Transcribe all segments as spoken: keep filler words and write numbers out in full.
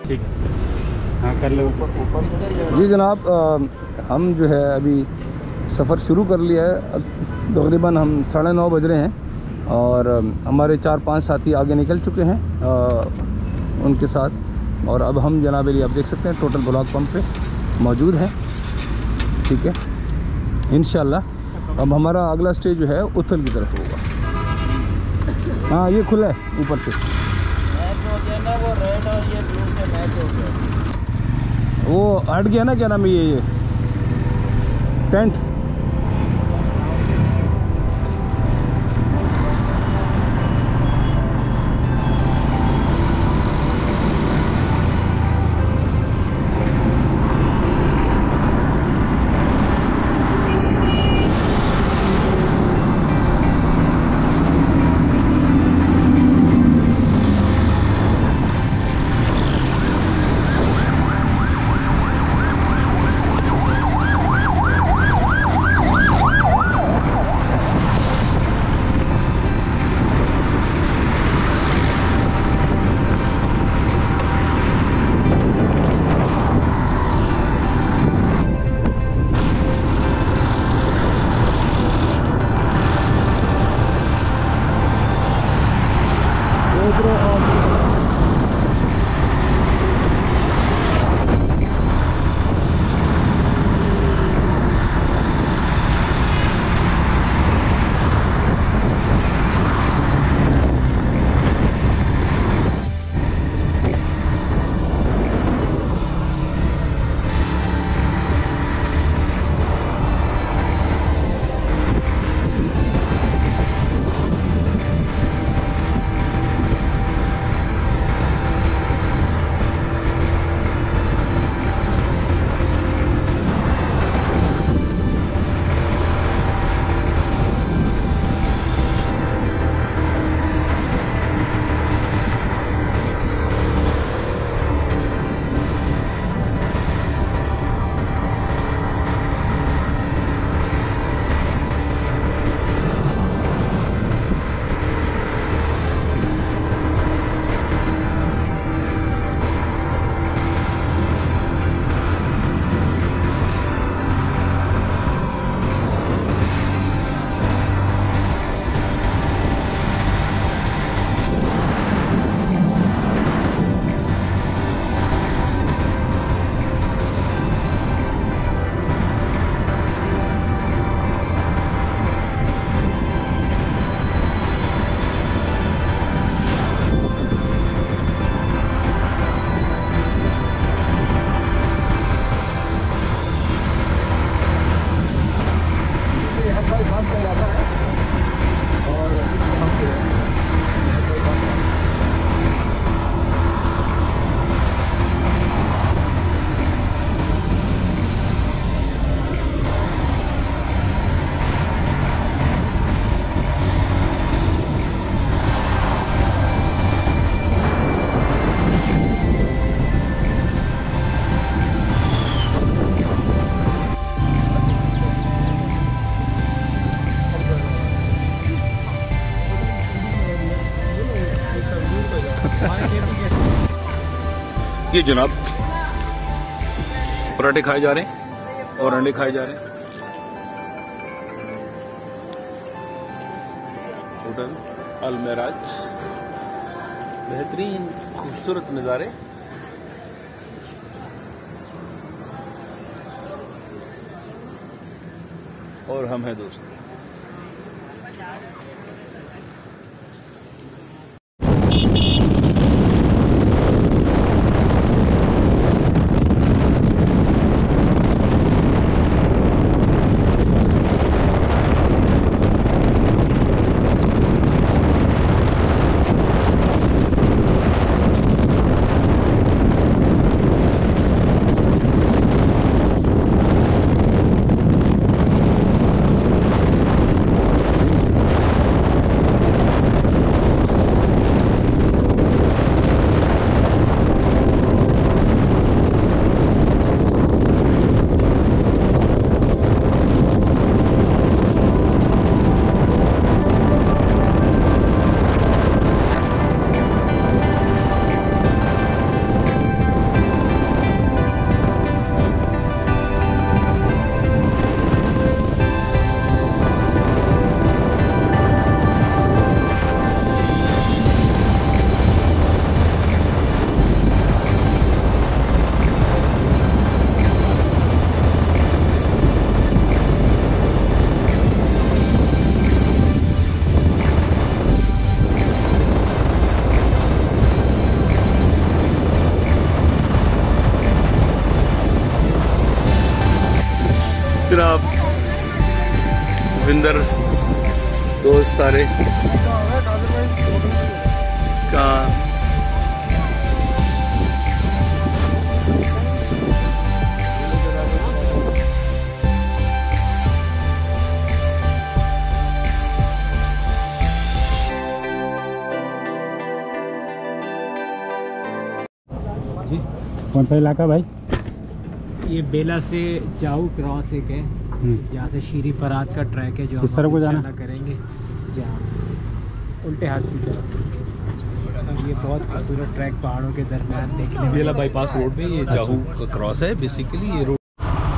ठीक है, हाँ कर लो ऊपर ऊपर। जी जनाब, आ, हम जो है अभी सफ़र शुरू कर लिया है। तकरीबन हम साढ़े नौ बज रहे हैं और हमारे चार पांच साथी आगे निकल चुके हैं आ, उनके साथ। और अब हम जनाब अली आप देख सकते हैं टोटल ब्लॉक पंप पे मौजूद है। ठीक है, इंशाल्लाह अब हमारा अगला स्टेज जो है उथल की तरफ होगा। हाँ ये खुला है ऊपर से, मैच हो गया ना, वो रेड और ये ब्लू से मैच हो गया। वो हट गया ना, क्या नाम है ये ये टेंट। ये जनाब पराठे खाए जा रहे हैं और अंडे खाए जा रहे हैं। होटल अल मेराज, बेहतरीन खूबसूरत नज़ारे। और हम हैं दोस्त। जनाब विंदर दोस्त सारे कहाँ जी कौन सा इलाका भाई? ये बेला से जाऊ क्रॉस एक है, यहाँ से शीरी फराद का ट्रैक है जो किस हम तरफ को जाना? इंशाल्लाह करेंगे, जहाँ उल्टे हाथ की तरफ। और ये बहुत खूबसूरत ट्रैक पहाड़ों के दरमियान देखने में। बेला बाईपास रोड पे ये जाहू का क्रॉस है बेसिकली ये रोड।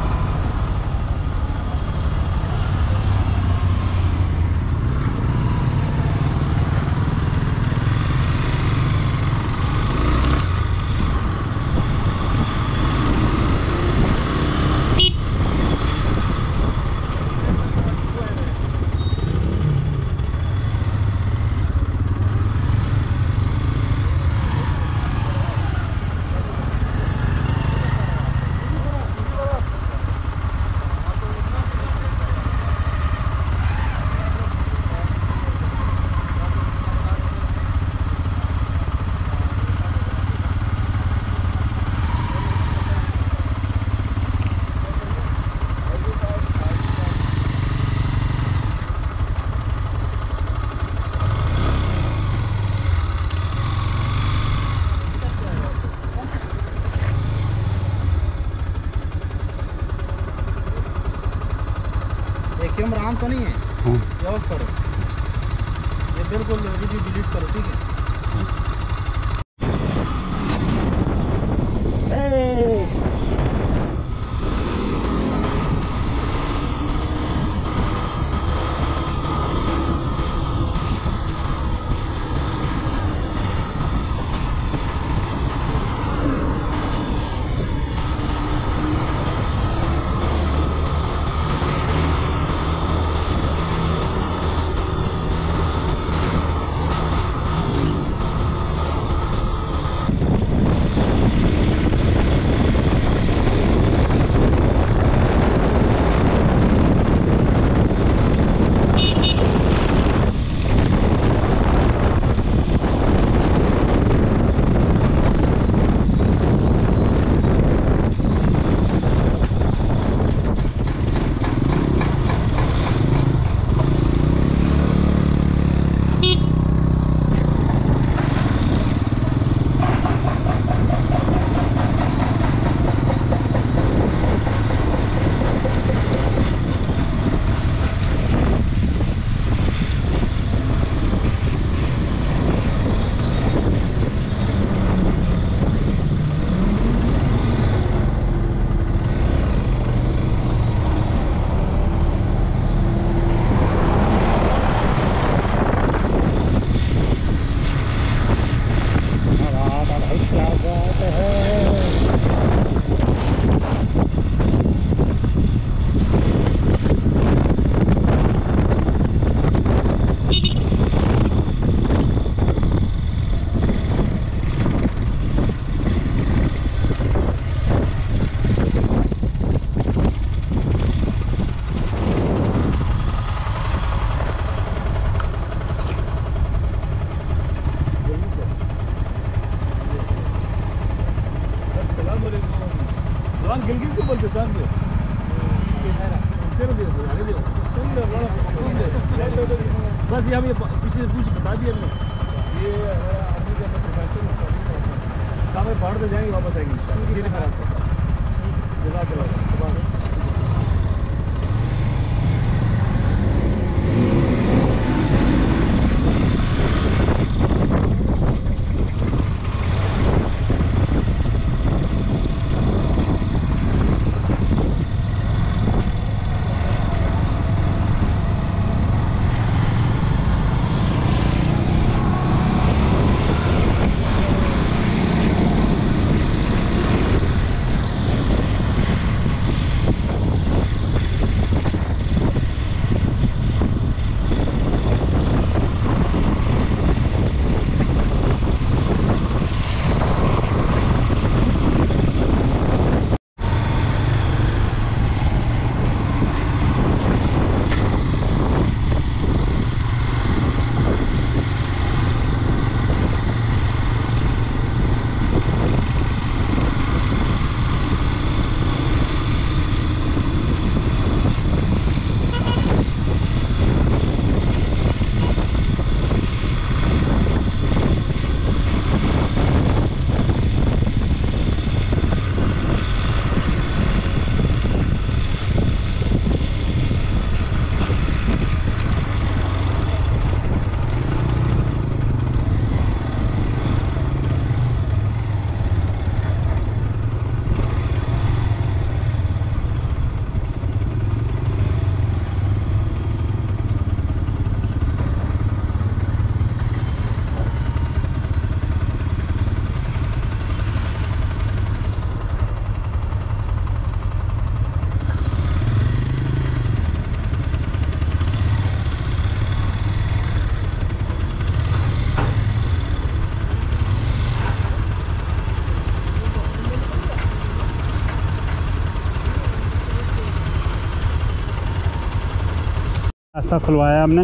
कैमरा ऑन तो नहीं है, हाँ। ये ऑफ करो, ये बिल्कुल वीडियो डिलीट करो, ठीक है? बस ये हमें पीछे से पूछ बता दिया हमने, ये हमारा आदमी का प्रोफेशन सामने पहाड़ पे जाएंगे, वापस आएंगे इंशाल्लाह। जज़ाकल्लाह। रास्ता खुलवाया हमने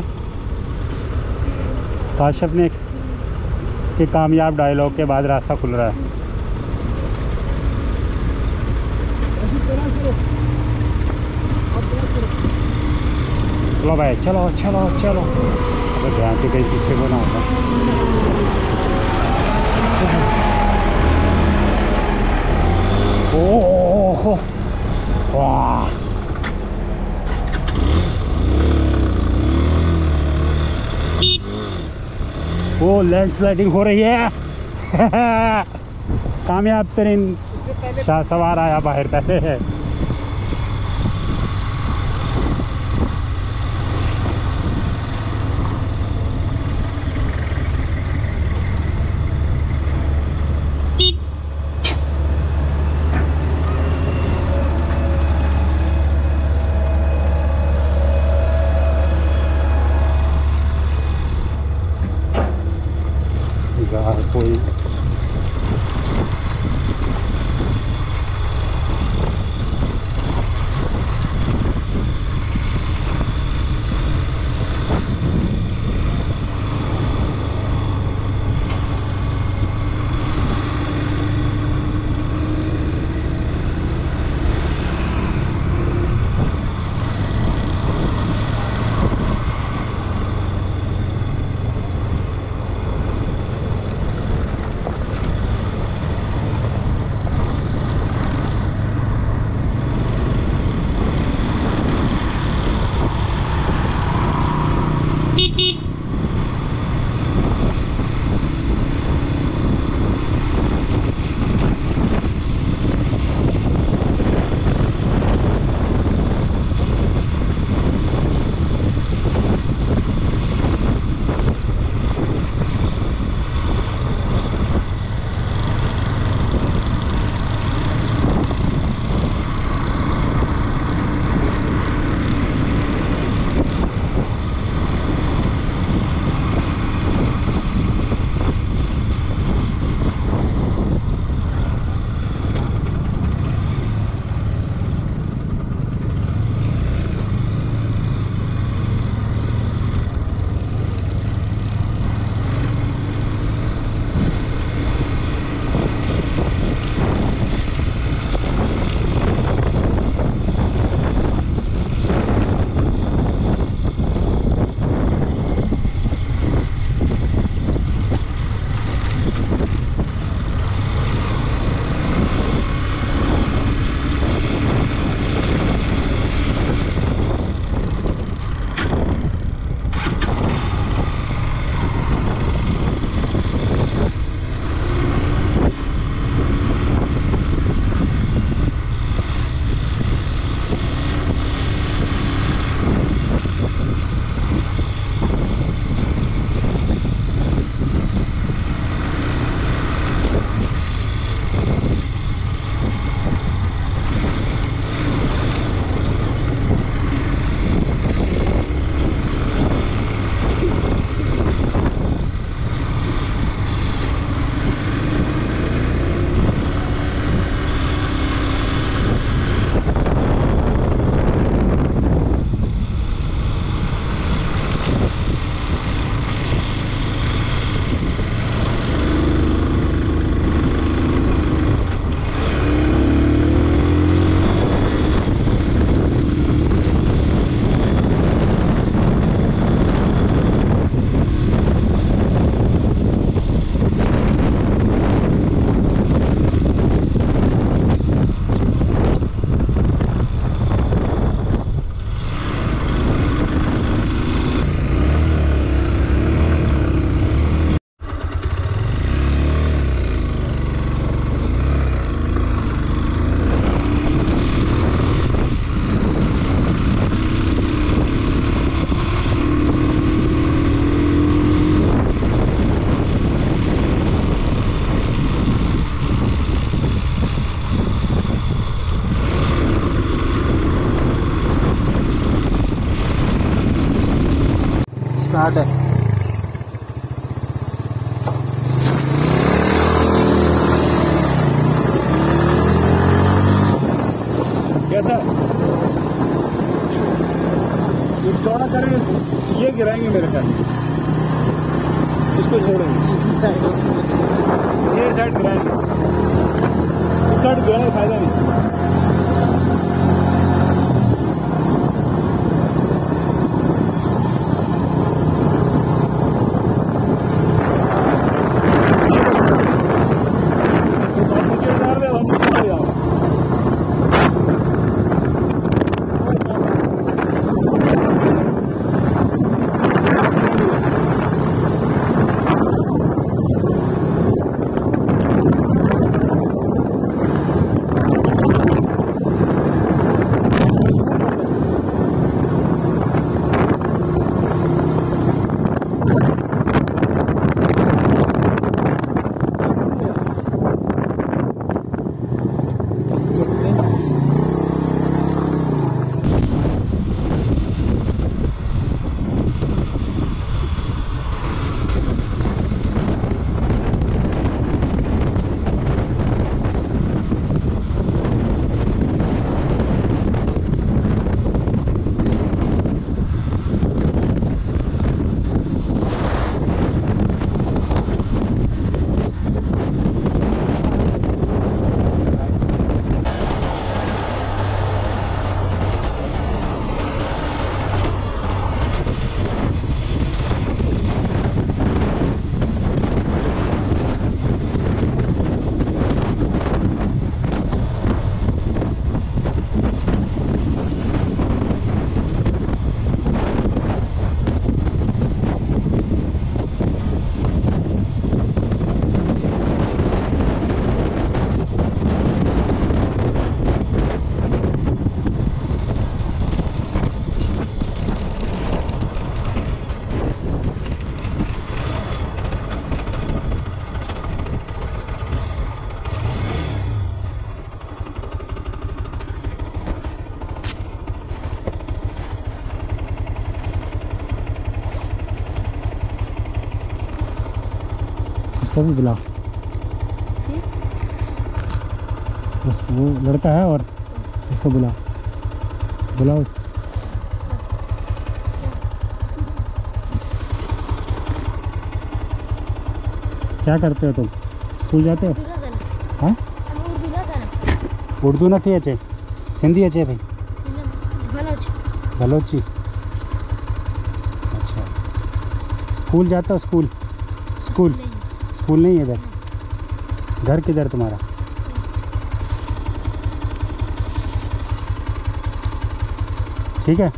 काशिफ ने के कामयाब डायलॉग के बाद रास्ता खुल रहा है। चलो भाई चलो चलो चलो। अगर ध्यान से कहीं पीछे को ना होता। ओह वाह वो लैंडस्लाइडिंग हो रही है। कामयाब तरीन शाह सवार आया बाहर पहले है। कोई स्टार्ट है। कैसा ये चौड़ा करें ये गिराएंगे मेरे ख्याल में, इसको छोड़ेंगे, इसी साइड ये साइड गिराएंगे, इस साइड गिराने का फायदा नहीं। उसको भी बुलाओ, बस वो लड़का है और उसको बुलाओ, बुलाओ उसको। क्या करते हो तुम? स्कूल जाते हो? हाँ, उर्दू नहीं अच्छे, सिंधी अच्छे भाई, बलोची। अच्छा, स्कूल जाते हो? स्कूल स्कूल स्कूल नहीं है इधर। घर किधर तुम्हारा? ठीक है।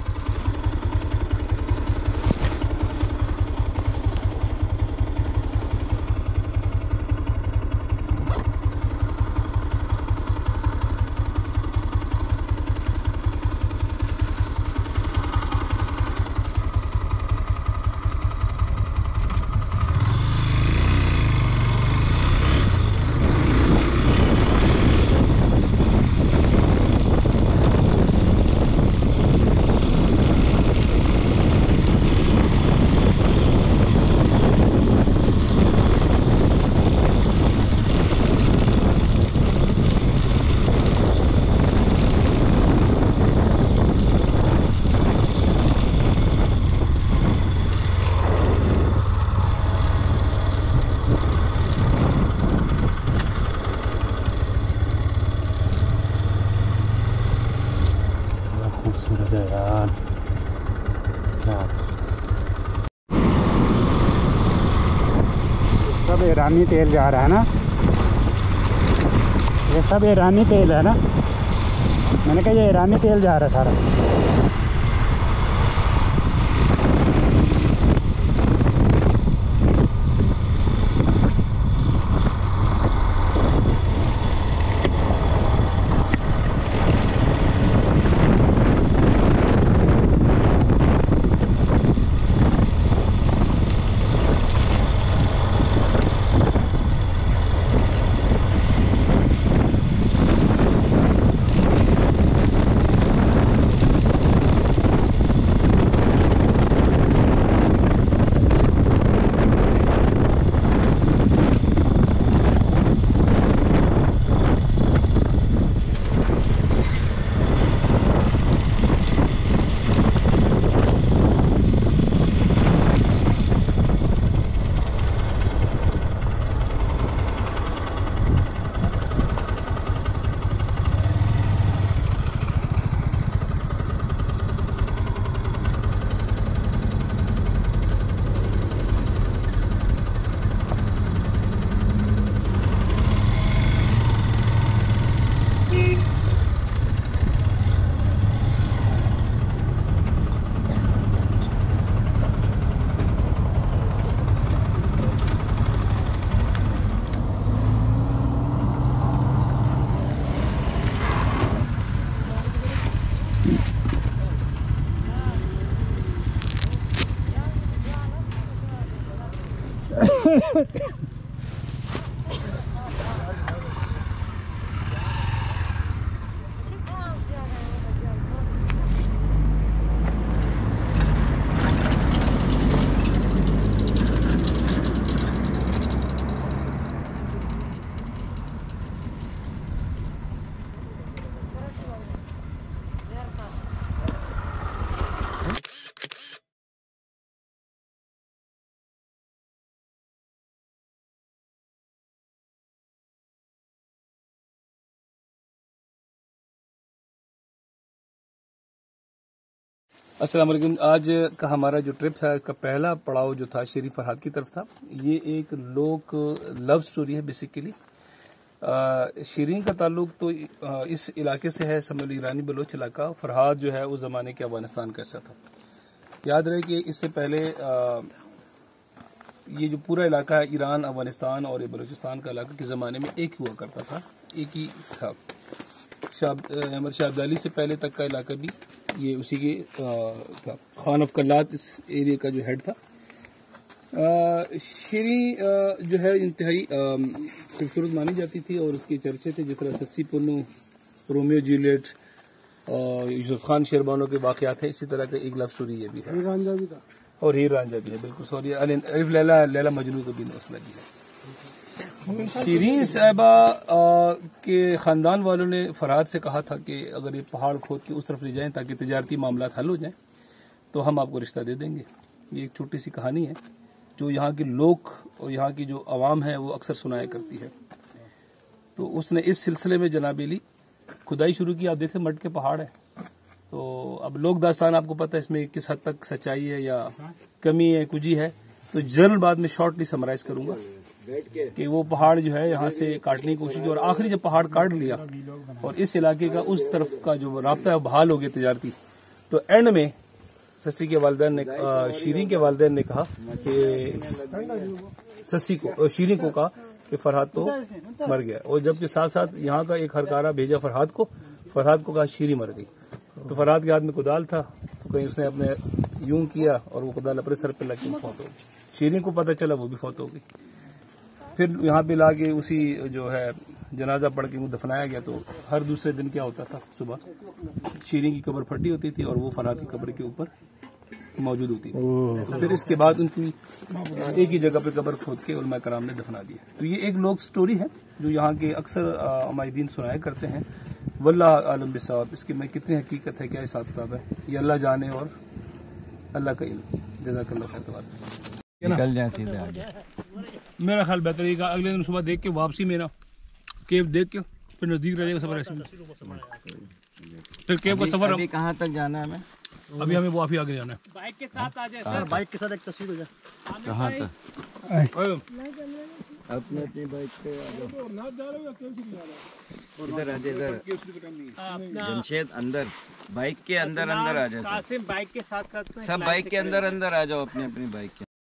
खूबसूरत है यार, क्या सब ईरानी तेल जा रहा है ना, ये सब ईरानी तेल है ना। मैंने कहा ये ईरानी तेल जा रहा है सारा। अस्सलाम वालेकुम। आज का हमारा जो ट्रिप था, इसका पहला पड़ाव जो था शरीफ फरहाद की तरफ था। ये एक लोक लव स्टोरी है बेसिकली। शीरीन का ताल्लुक तो आ, इस इलाके से है, समझ लो ईरानी बलोच इलाका। फरहाद जो है उस जमाने के अफगानिस्तान का हिस्सा था। याद रहे कि इससे पहले आ, ये जो पूरा इलाका है ईरान, अफगानिस्तान और ये बलूचिस्तान का इलाका के ज़माने में एक हुआ करता था, एक ही था। शाब अहमद शाह अब्दाली से पहले तक का इलाका भी ये उसी के था। खान ऑफ कल्लात इस एरिया का जो हेड था। शीरी जो है इंतहाई खूबसूरत मानी जाती थी और उसके चर्चे थे, जिस तरह सस्सी पुन्नू, रोमियो जूलियट, यूसुफ खान शेरबानो के वाक़यात हैं। इसी तरह का एक लव स्टोरी ये भी है। हीर रांझा भी था और हीर रांझा भी है, बिल्कुल। सॉरी, अलिफ लैला लैला मजनू का भी मसला भी है। शीरीन साहिबा के ख़ानदान वालों ने फरहाद से कहा था कि अगर ये पहाड़ खोद के उस तरफ ले जाएं ताकि तिजारती मामला हल हो जाएं तो हम आपको रिश्ता दे देंगे। ये एक छोटी सी कहानी है जो यहाँ के लोग और यहाँ की जो आवाम है वो अक्सर सुनाया करती है। तो उसने इस सिलसिले में जनाब अली खुदाई शुरू की। आप देखते मट के पहाड़ है, तो अब लोक दास्तान आपको पता है इसमें किस हद तक सच्चाई है या कमी है, कुछ ही है। तो जनरल बाद में शॉर्टली समराइज करूंगा कि वो पहाड़ जो है यहाँ से काटने की कोशिश की और आखिरी जब पहाड़ काट लिया और इस इलाके का उस तरफ का जो राब्ता है बहाल हो गया तिजारती, तो एंड में सस्सी के वालिदैन ने, शीरीन के वालिदैन ने कहा कि सस्सी को, शीरीन को कहा कि फरहाद तो मर गया। और जबकि साथ साथ यहाँ का एक हरकारा भेजा फरहाद को, फरहाद को कहा शीरी मर गई। तो फरहाद के हाथ में कुदाल था, तो कहीं उसने अपने यूं किया और वो कुदाल अपने सर पे लग के फौत हो गई। शीरीन को पता चला, वो भी फौत हो गई। फिर यहाँ पे लाके उसी जो है जनाजा पढ़ के वो दफनाया गया। तो हर दूसरे दिन क्या होता था, सुबह शीरीन की कब्र फटी होती थी और वो फरहाद की कब्र के ऊपर मौजूद होती थी। फिर इसके बाद उनकी एक ही जगह पे कब्र खोद के उलमा कराम ने दफना दिया। तो ये एक लोक स्टोरी है जो यहाँ के अक्सर अमायदीन सुनाया करते हैं। वल्लाह आलम बिसाब, इसकी में कितनी हकीकत है, क्या हिसाब किताब है, ये अल्लाह जाने और अल्लाह का इल्म। जज़ाकल्लाह खैर। निकल जाए सीधे आगे। मेरा ख्याल बेहतर है अगले दिन सुबह देख के वापसी में ना केव देख के फिर नजदीक रह जाएगा सफर ऐसे। फिर केव का सफर अभी कहाँ तक जाना है हमें? अभी हमें वो आगे जाना है। बाइक के साथ आ जाए सर, बाइक के साथ एक तस्वीर हो जाए। कहाँ तक? अपने अपनी बाइक पे आ जाओ। इधर आ जाए, इधर जमशेद अंदर, बाइक के अंदर अंदर आ जाए। कासिम बाइक के साथ साथ सब बाइक के अंदर अंदर आ जाओ, अपनी अपनी बाइक के।